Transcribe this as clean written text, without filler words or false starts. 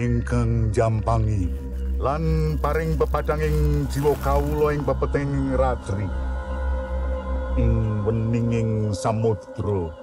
ingkang jampangi lan paring pepadanging jiwa kawula ing pepeting ratri ing weninging samudra